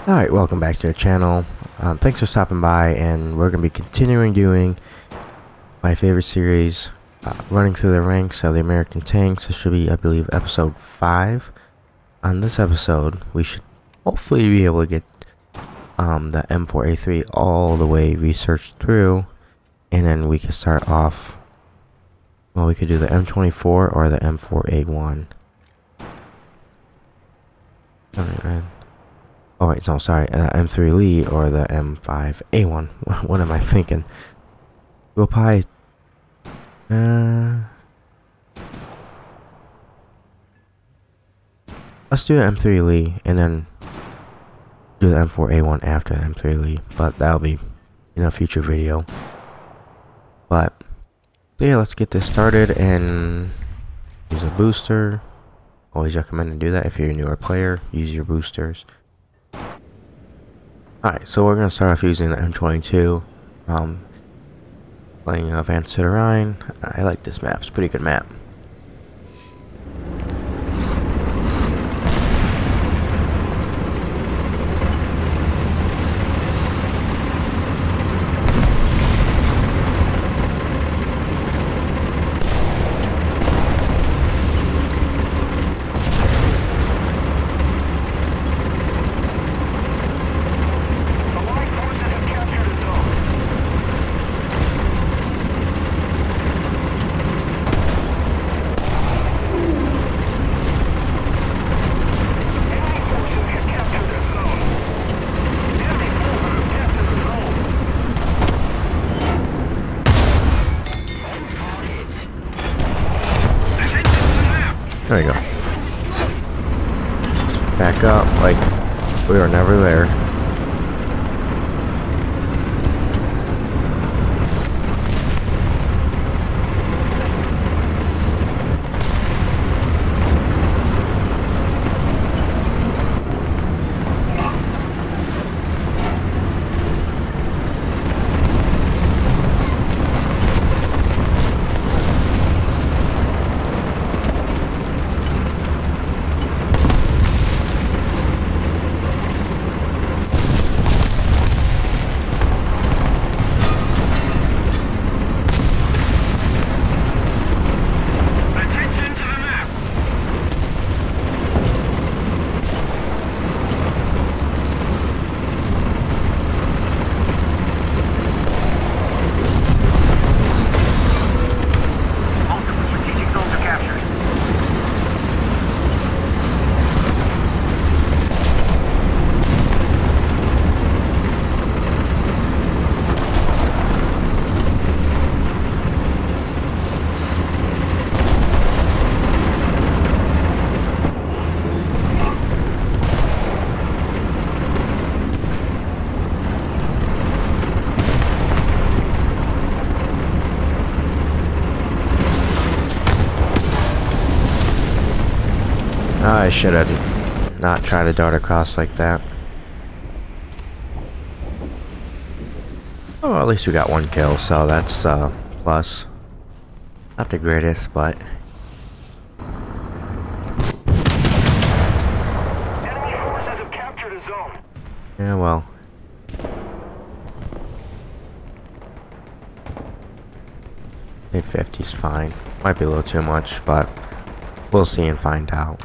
Alright, welcome back to the channel. Thanks for stopping by, and we're going to be continuing doing my favorite series, running through the ranks of the American tanks. This should be, I believe, episode 5. On this episode, we should hopefully be able to get the M4A3 all the way researched through, and then we can start off. Well, we could do the M24 or the M4A1. Alright, oh wait, no, sorry, M3 Lee or the M5A1. What am I thinking? We'll probably, let's do the M3 Lee and then do the M4A1 after the M3 Lee, but that'll be in a future video. But, so yeah, let's get this started and use a booster. Always recommend to do that if you're a newer player. Use your boosters. Alright, so we're going to start off using the M22. Playing Advanced to the Rhine. I like this map. It's a pretty good map. There you go. Let's back up like we were never there. I should have not tried to dart across like that. Oh, at least we got one kill, so that's plus. Not the greatest, but Enemy forces have captured a zone. yeah, well. A50's fine. Might be a little too much, but we'll see and find out.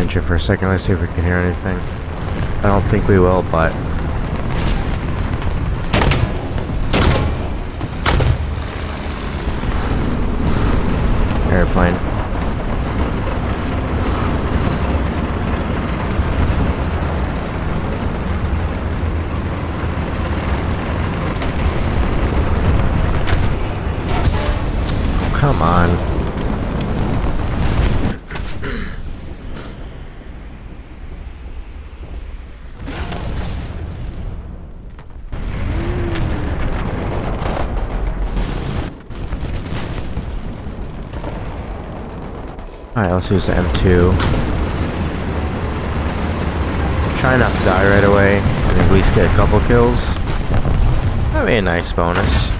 attention for a second. Let's see if we can hear anything. I don't think we will, but airplane. Come on. Alright, let's use the M2. Try not to die right away and at least get a couple kills. That'd be a nice bonus.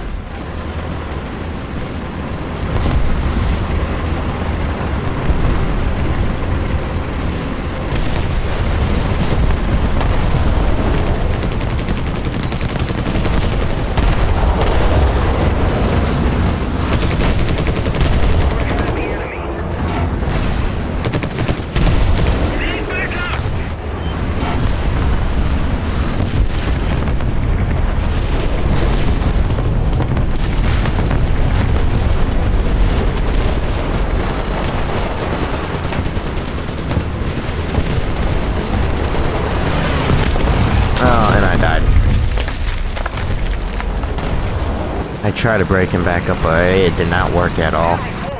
I tried to break him back up, but it did not work at all.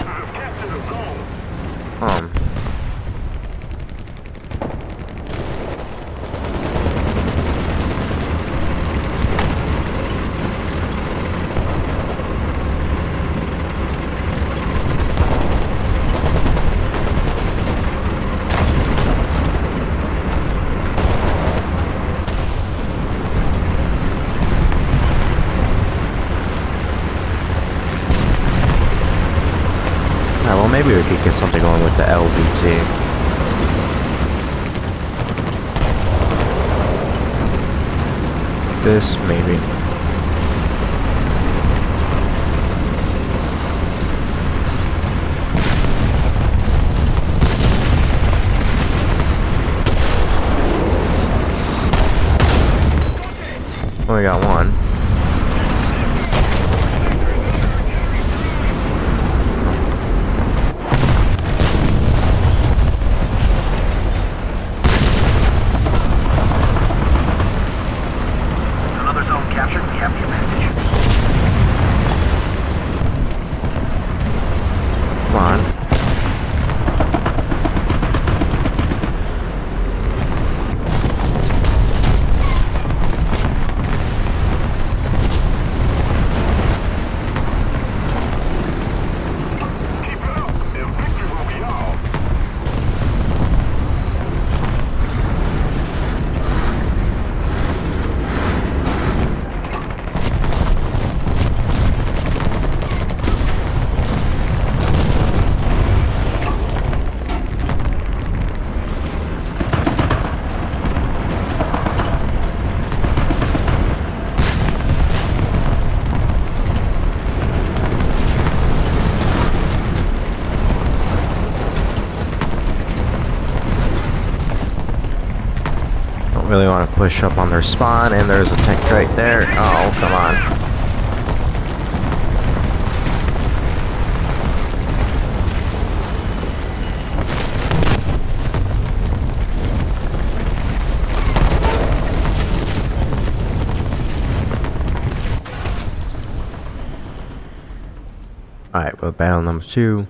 Well, maybe we could get something going with the LVT. This, maybe. Only got one. Really want to push up on their spawn, and there's a tank right there. Oh, come on. Alright, well, battle number 2.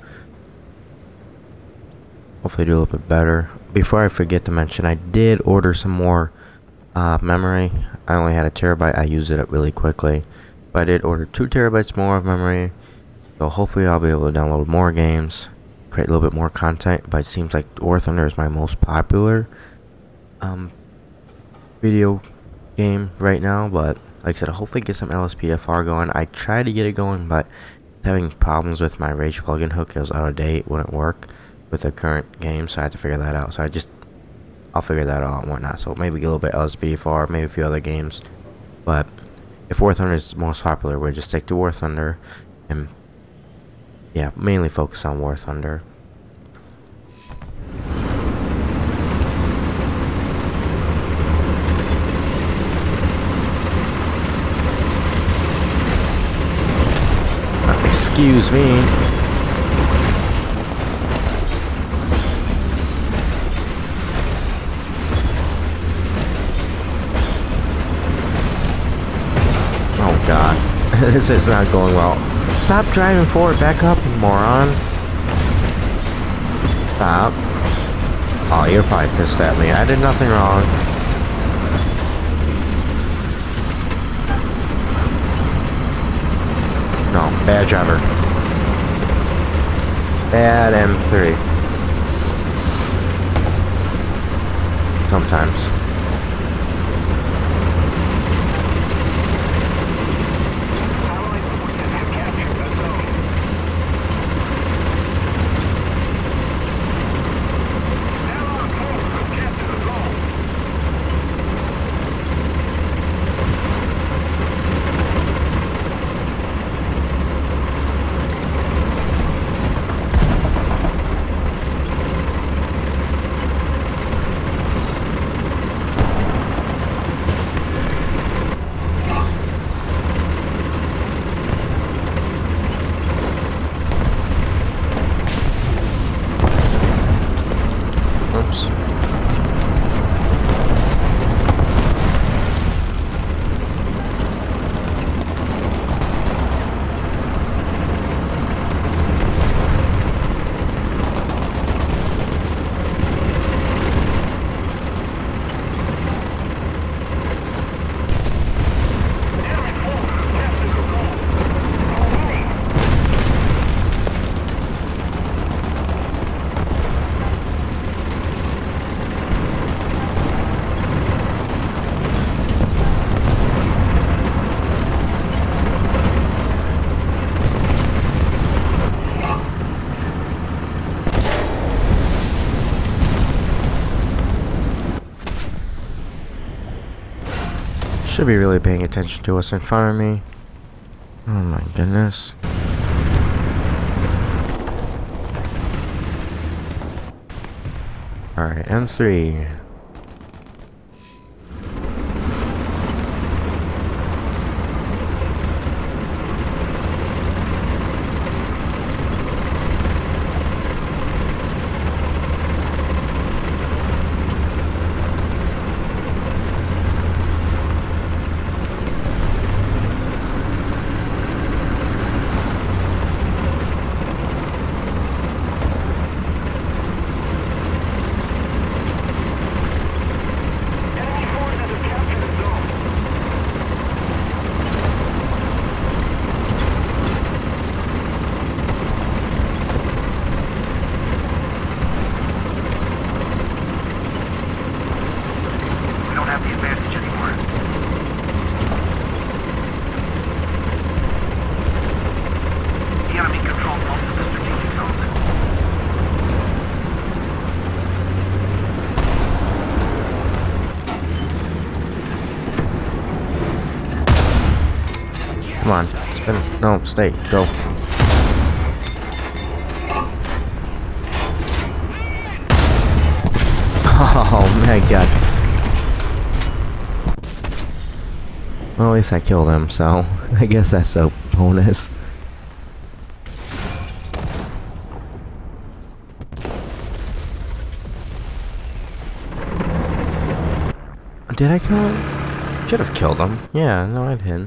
Hopefully do a little bit better. Before I forget to mention, I did order some more memory. I only had 1 terabyte. I used it up really quickly, but I did order 2 terabytes more of memory, so hopefully I'll be able to download more games, create a little bit more content. But it seems like War Thunder is my most popular video game right now. But like I said, hopefully get some LSPDFR going. I tried to get it going, but having problems with my Rage plugin hook. It was out of date, wouldn't work with the current game, so I had to figure that out. So I'll figure that out and whatnot. So maybe get a little bit LSPDFR, maybe a few other games. But if War Thunder is the most popular, we'll just stick to War Thunder, and yeah, mainly focus on War Thunder. Excuse me. Oh god. This is not going well. Stop driving forward, back up, you moron. Stop. Oh, you're probably pissed at me. I did nothing wrong. No, bad driver. Bad M3. Sometimes. Oops. Should be really paying attention to what's in front of me. Oh my goodness. Alright, M3. Come on, spin. No, stay. Go. Oh my god. Well, at least I killed him, so I guess that's a bonus. Did I kill him? Should have killed him. Yeah, no, I didn't.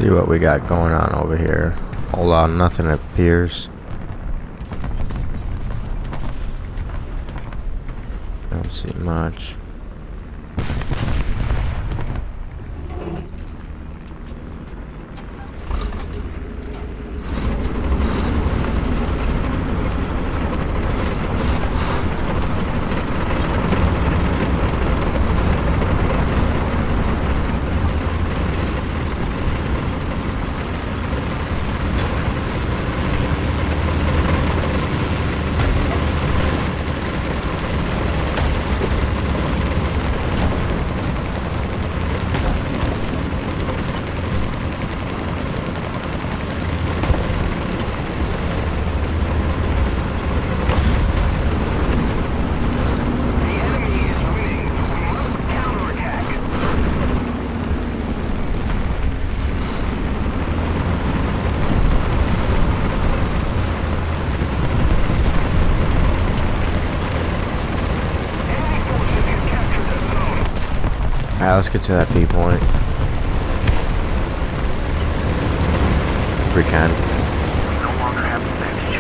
see what we got going on over here. Hold on, nothing appears. Don't see much. Alright, let's get to that B point. If we can. No longer have advantage.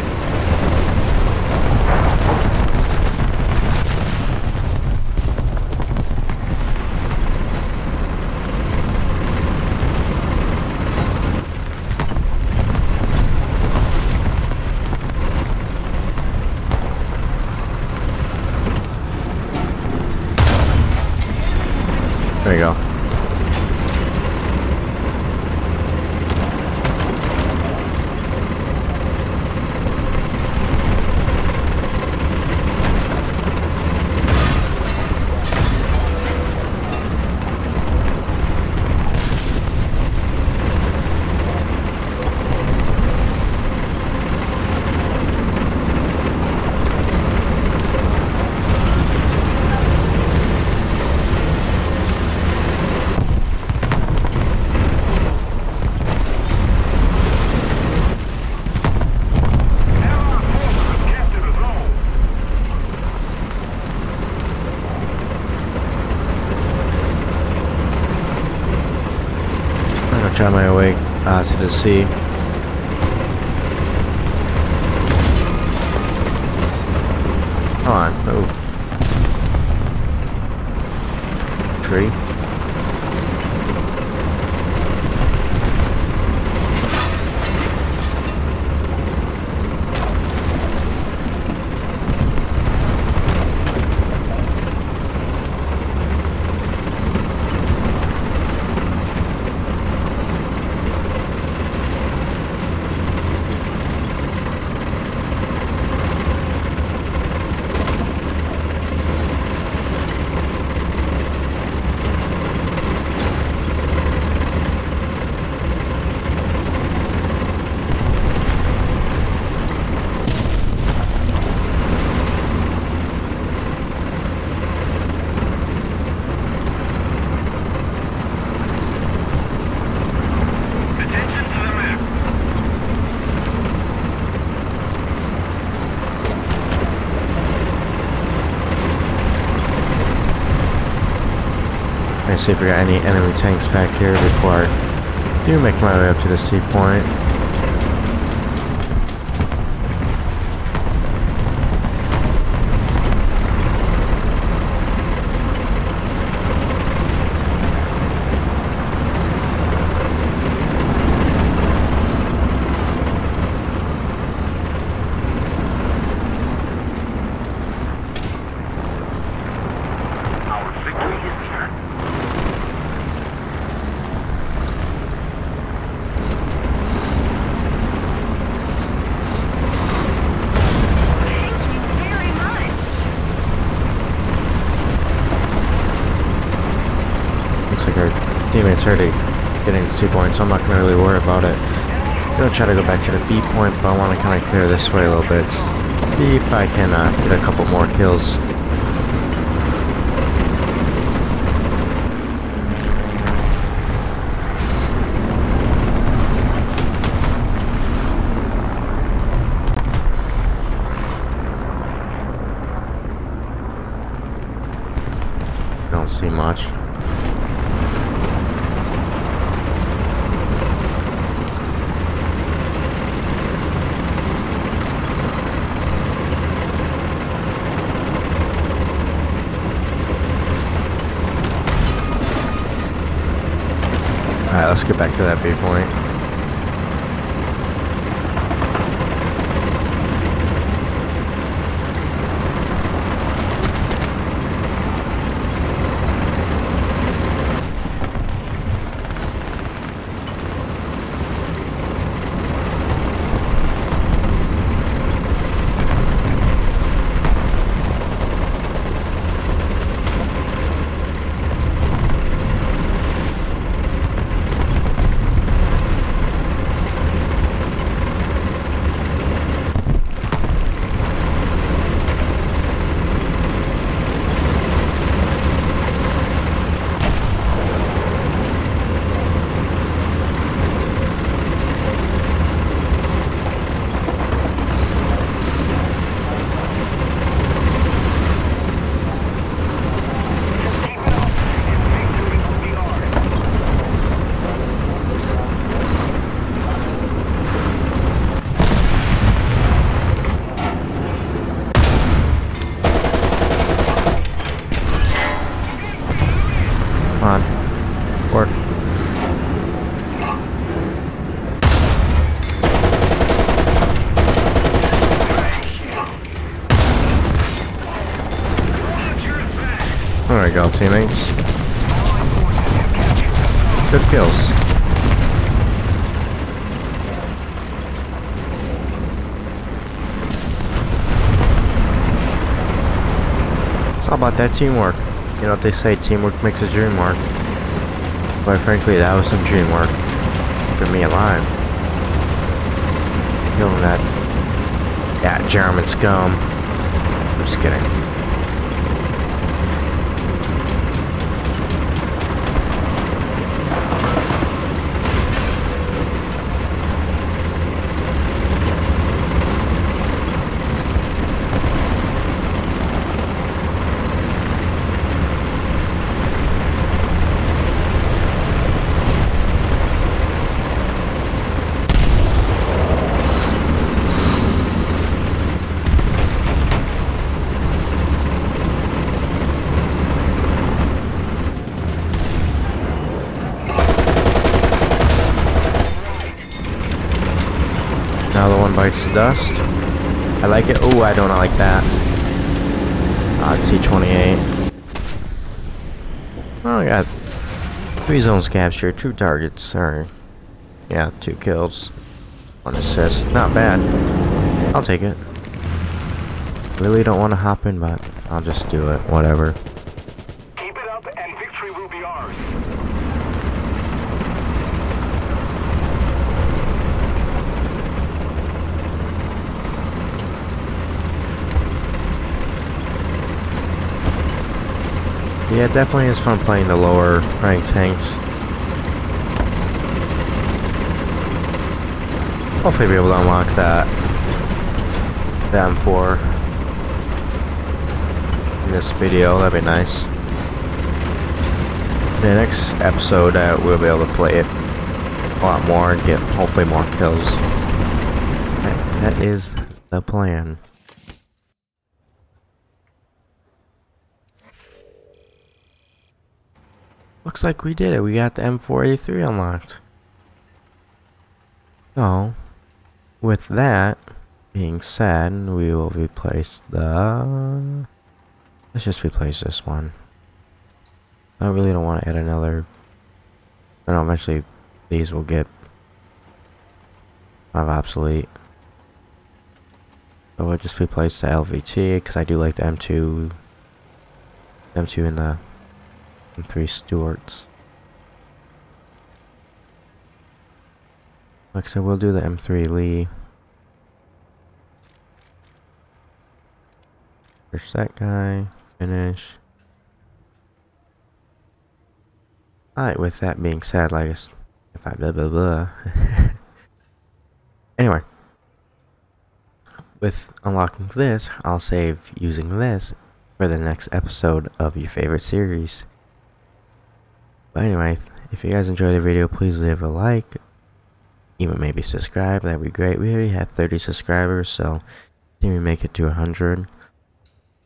There you go. Try my way to the sea. Come on, move. Tree. Let's see if we got any enemy tanks back here before I do make my way up to the sea point. Our teammates already getting to C point, so I'm not going to really worry about it. I'm going to try to go back to the B point, but I want to kind of clear this way a little bit. See if I can get a couple more kills. Don't see much. let's get back to that B point. Come on. Work. There we go, teammates. Good kills. It's all about that teamwork. You know what they say, teamwork makes a dream work. Quite frankly, that was some dream work. Keeping me alive. Killing that German scum. I'm just kidding. Another one bites the dust. I like it. Oh, I don't like that. T-28. Oh, I got 3 zones captured, 2 targets. Alright. Yeah, 2 kills. 1 assist. Not bad. I'll take it. Really don't want to hop in, but I'll just do it. Whatever. Keep it up and victory will be ours. Yeah, it definitely is fun playing the lower ranked tanks. Hopefully be able to unlock that M4 in this video. That'd be nice. In the next episode, we'll be able to play it a lot more and get hopefully more kills. That is the plan. Looks like we did it. We got the M4A3 unlocked. So, with that being said, we will replace the... Let's just replace this one. I really don't want to add another... I know eventually these will get kind of obsolete. So we'll just replace the LVT because I do like the M2 and the M3 Stewarts. Like I said, we'll do the M3 Lee. Push that guy. Finish. Alright, with that being said, like if I blah blah blah. Anyway. With unlocking this, I'll save using this for the next episode of your favorite series. But anyway, if you guys enjoyed the video, please leave a like. Even maybe subscribe, that'd be great. We already had 30 subscribers, so can we make it to 100?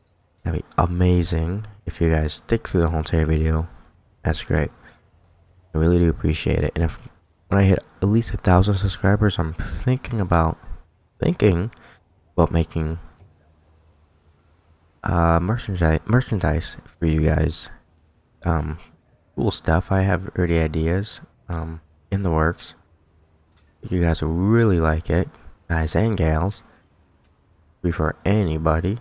That'd be amazing. If you guys stick through the whole entire video, that's great. I really do appreciate it. And if when I hit at least 1,000 subscribers, I'm thinking about making merchandise for you guys. Cool stuff. I have already ideas in the works. You guys will really like it, guys and gals. For anybody.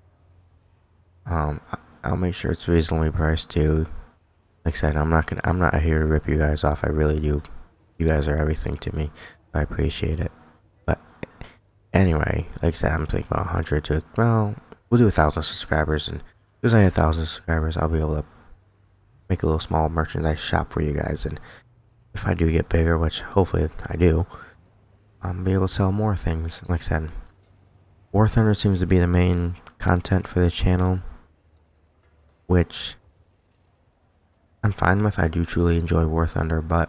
I'll make sure it's reasonably priced too. Like I said, I'm not here to rip you guys off. I really do. You guys are everything to me. I appreciate it. But anyway, like I said, I'm thinking about 100 to, well, we'll do 1,000 subscribers, and because I have 1,000 subscribers, I'll be able to make a little small merchandise shop for you guys. And if I do get bigger, which hopefully I do, I'll be able to sell more things. Like I said, War Thunder seems to be the main content for the channel, which I'm fine with. I do truly enjoy War Thunder, but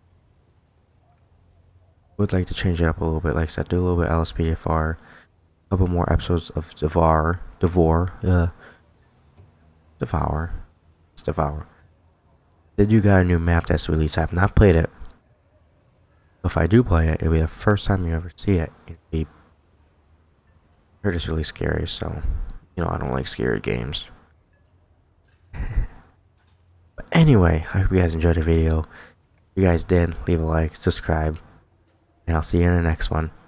would like to change it up a little bit. Like I said, do a little bit LSPDFR, a couple more episodes of Devour. Did you got a new map that's released? I have not played it. If I do play it, it'll be the first time you ever see it. It'll be, heard it's really scary, so I don't like scary games. But anyway, I hope you guys enjoyed the video. If you guys did, leave a like, subscribe, and I'll see you in the next one.